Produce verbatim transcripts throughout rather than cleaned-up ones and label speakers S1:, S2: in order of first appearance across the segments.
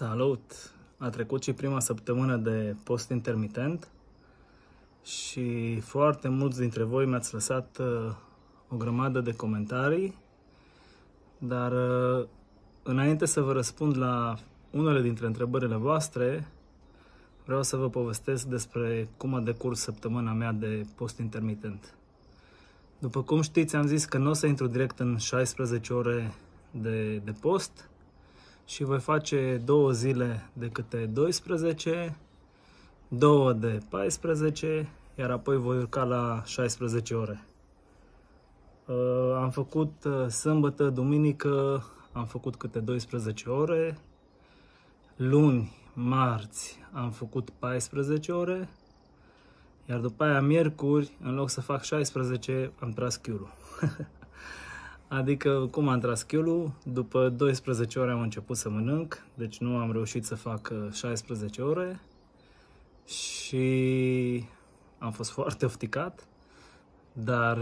S1: Salut! A trecut și prima săptămână de post intermitent și foarte mulți dintre voi mi-ați lăsat uh, o grămadă de comentarii, dar uh, înainte să vă răspund la unele dintre întrebările voastre, vreau să vă povestesc despre cum a decurs săptămâna mea de post intermitent. După cum știți, am zis că nu o să intru direct în șaisprezece ore de, de post, și voi face două zile de câte doisprezece, două de paisprezece, iar apoi voi urca la șaisprezece ore. Uh, am făcut uh, sâmbătă, duminică, am făcut câte doisprezece ore, luni, marți am făcut paisprezece ore, iar după aia miercuri, în loc să fac șaisprezece, am tras chiulul. Adică, cum am tras chiulul? După doisprezece ore am început să mănânc, deci nu am reușit să fac șaisprezece ore și am fost foarte ofticat, dar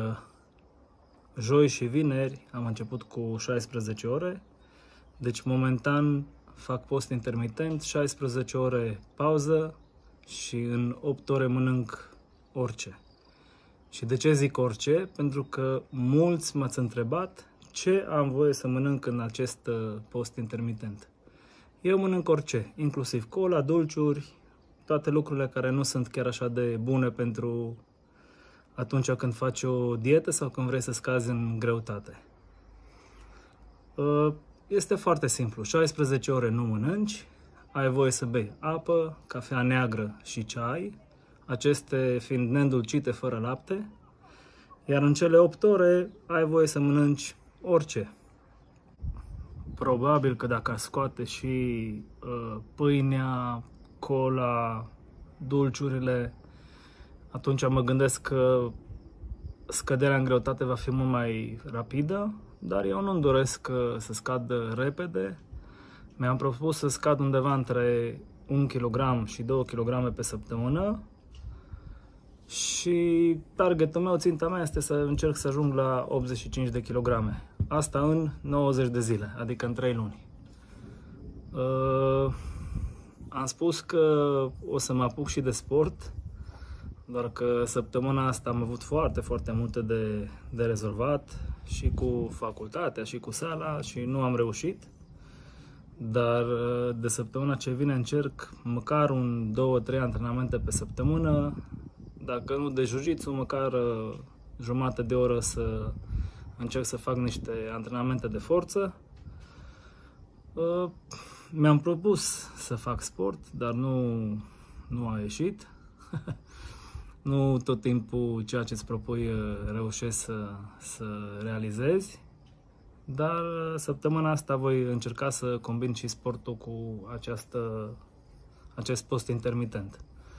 S1: joi și vineri am început cu șaisprezece ore, deci momentan fac post intermitent, șaisprezece ore pauză și în opt ore mănânc orice. Și de ce zic orice? Pentru că mulți m-ați întrebat ce am voie să mănânc în acest post intermitent. Eu mănânc orice, inclusiv cola, dulciuri, toate lucrurile care nu sunt chiar așa de bune pentru atunci când faci o dietă sau când vrei să scazi în greutate. Este foarte simplu, șaisprezece ore nu mănânci, ai voie să bei apă, cafea neagră și ceai, aceste fiind neîndulcite fără lapte, iar în cele opt ore ai voie să mănânci orice. Probabil că dacă scoate și uh, pâinea, cola, dulciurile, atunci mă gândesc că scăderea în greutate va fi mult mai rapidă, dar eu nu-mi doresc uh, să scad repede. Mi-am propus să scad undeva între un kilogram și două kilograme pe săptămână și targetul meu, ținta mea este să încerc să ajung la optzeci și cinci de kilograme. Asta în nouăzeci de zile, adică în trei luni. Uh, am spus că o să mă apuc și de sport, doar că săptămâna asta am avut foarte, foarte multe de, de rezolvat și cu facultatea și cu sala și nu am reușit. Dar de săptămâna ce vine încerc măcar un, două, trei antrenamente pe săptămână, dacă nu de jiu-jitsu, măcar jumătate de oră să încerc să fac niște antrenamente de forță. Mi-am propus să fac sport, dar nu, nu a ieșit. Nu tot timpul ceea ce îți propui reușești să, să realizezi. Dar săptămâna asta voi încerca să combin și sportul cu această, acest post intermitent.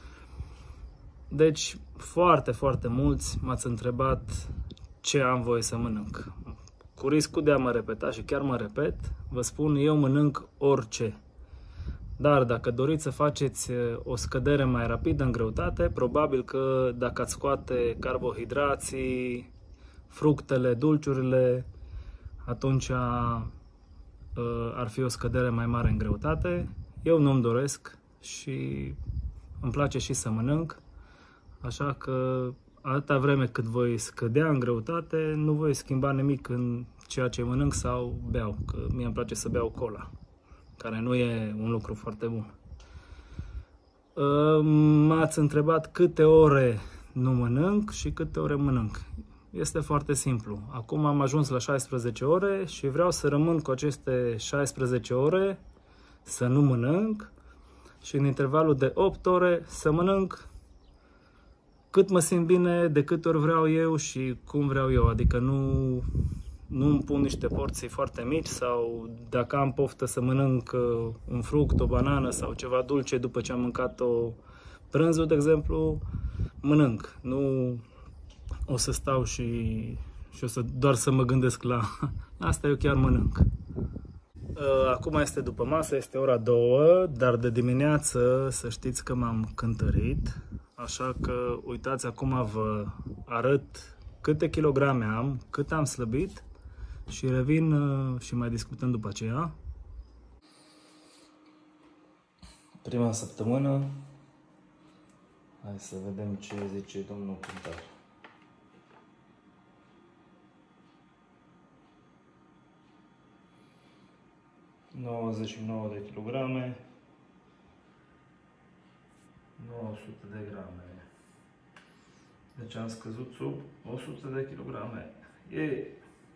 S1: Deci, foarte, foarte mulți m-ați întrebat ce am voie să mănânc. Cu riscul de a mă repeta și chiar mă repet, vă spun, eu mănânc orice. Dar dacă doriți să faceți o scădere mai rapidă în greutate, probabil că dacă ați scoate carbohidrații, fructele, dulciurile, atunci uh, ar fi o scădere mai mare în greutate. Eu nu-mi doresc și îmi place și să mănânc, așa că atâta vreme cât voi scădea în greutate, nu voi schimba nimic în ceea ce mănânc sau beau, că mie îmi place să beau cola, care nu e un lucru foarte bun. Uh, m-ați întrebat câte ore nu mănânc și câte ore mănânc. Este foarte simplu. Acum am ajuns la șaisprezece ore și vreau să rămân cu aceste șaisprezece ore, să nu mănânc și în intervalul de opt ore să mănânc cât mă simt bine, de câte ori vreau eu și cum vreau eu. Adică nu, nu îmi pun niște porții foarte mici sau dacă am poftă să mănânc un fruct, o banană sau ceva dulce după ce am mâncat-o prânzul, de exemplu, mănânc. Nu o să stau și, și o să doar să mă gândesc la asta, eu chiar mănânc. Acum este după masă, este ora două, dar de dimineață să știți că m-am cântărit, așa că uitați, acum vă arăt câte kilograme am, cât am slăbit și revin și mai discutăm după aceea. Prima săptămână. Hai să vedem ce zice domnul cântar. nouăzeci și nouă de kilograme, nouă sute de grame. Deci am scăzut sub o sută de kilograme. E.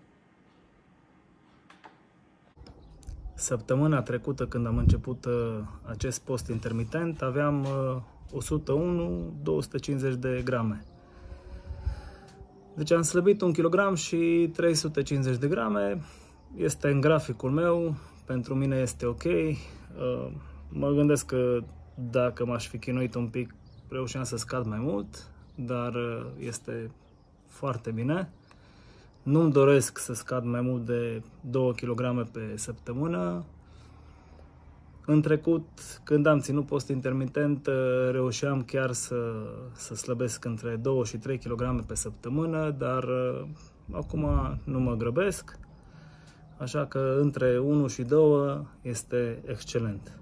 S1: Săptămâna trecută, când am început uh, acest post intermitent, aveam uh, o sută unu două sute cincizeci de grame. Deci am slăbit un kilogram și trei sute cincizeci de grame. Este în graficul meu, pentru mine este ok. Uh, mă gândesc că dacă m-aș fi chinuit un pic, reușeam să scad mai mult, dar uh, este foarte bine. Nu-mi doresc să scad mai mult de două kilograme pe săptămână. În trecut, când am ținut post intermitent, reușeam chiar să, să slăbesc între două și trei kilograme pe săptămână, dar acum nu mă grăbesc, așa că între unu și doi este excelent.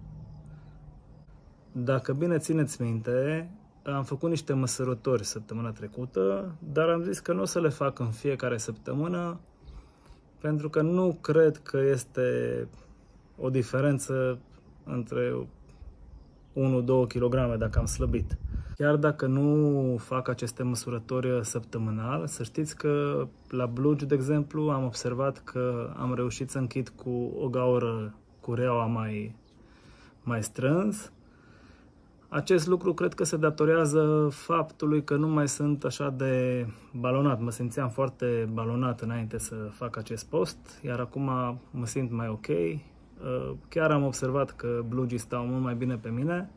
S1: Dacă bine țineți minte, am făcut niște măsurători săptămâna trecută, dar am zis că nu o să le fac în fiecare săptămână, pentru că nu cred că este o diferență între unu două kilograme dacă am slăbit. Chiar dacă nu fac aceste măsurători săptămânal, să știți că la blugi, de exemplu, am observat că am reușit să închid cu o gaură cureaua mai, mai strâns. Acest lucru cred că se datorează faptului că nu mai sunt așa de balonat. Mă simțeam foarte balonat înainte să fac acest post, iar acum mă simt mai ok. Chiar am observat că blugii stau mult mai bine pe mine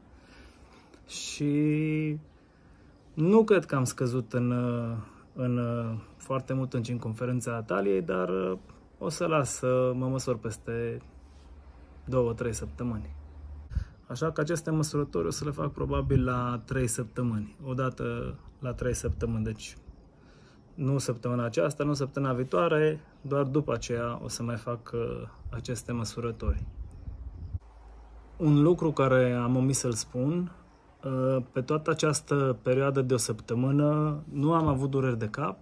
S1: și nu cred că am scăzut în, în, foarte mult în circumferența taliei, dar o să las să mă măsor peste două trei săptămâni. Așa că aceste măsurători o să le fac probabil la trei săptămâni, odată la trei săptămâni, deci nu săptămâna aceasta, nu săptămâna viitoare, doar după aceea o să mai fac uh, aceste măsurători. Un lucru care am omis să-l spun, uh, pe toată această perioadă de o săptămână nu am avut dureri de cap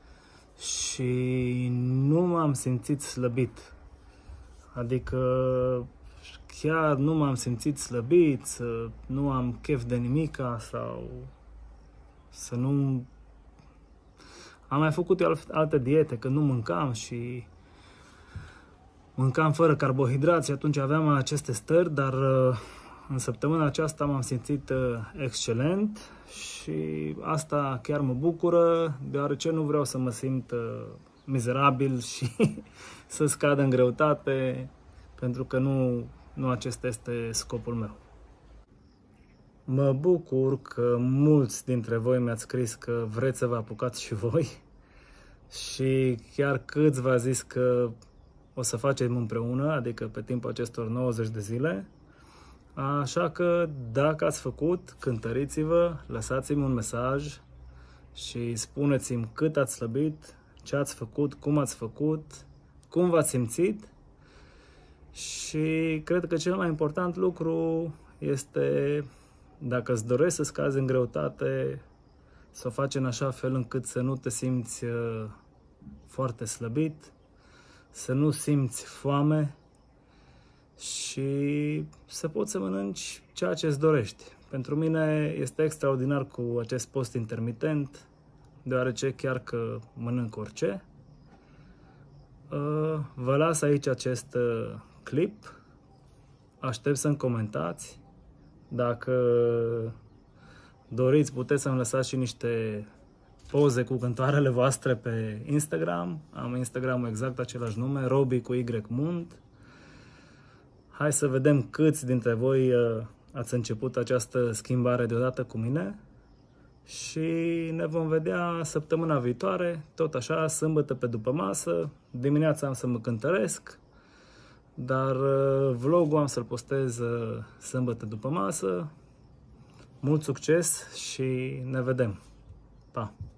S1: și nu m-am simțit slăbit, adică chiar nu m-am simțit slăbit, să nu am chef de nimica sau să nu... Am mai făcut eu alte diete, că nu mâncam și mâncam fără carbohidrați și atunci aveam aceste stări, dar în săptămâna aceasta m-am simțit excelent și asta chiar mă bucură, deoarece nu vreau să mă simt mizerabil și să scad în greutate, pentru că nu, nu acesta este scopul meu. Mă bucur că mulți dintre voi mi-ați scris că vreți să vă apucați și voi și chiar câțiva zis că o să facem împreună, adică pe timpul acestor nouăzeci de zile. Așa că dacă ați făcut, cântăriți-vă, lăsați-mi un mesaj și spuneți-mi cât ați slăbit, ce ați făcut, cum ați făcut, cum v-ați simțit. Și cred că cel mai important lucru este, dacă îți dorești să scazi în greutate, să o faci în așa fel încât să nu te simți foarte slăbit, să nu simți foame și să poți să mănânci ceea ce îți dorești. Pentru mine este extraordinar cu acest post intermitent, deoarece chiar că mănânc orice. Vă las aici acest clip, aștept să-mi comentați. Dacă doriți, puteți să-mi lăsați și niște poze cu cântoarele voastre pe Instagram. Am Instagramul exact același nume, Robi cu Y Mund. Hai să vedem câți dintre voi ați început această schimbare deodată cu mine. Și ne vom vedea săptămâna viitoare, tot așa, sâmbătă pe după masă. Dimineața am să mă cântăresc, dar vlogul am să-l postez sâmbătă după masă. Mult succes și ne vedem! Pa!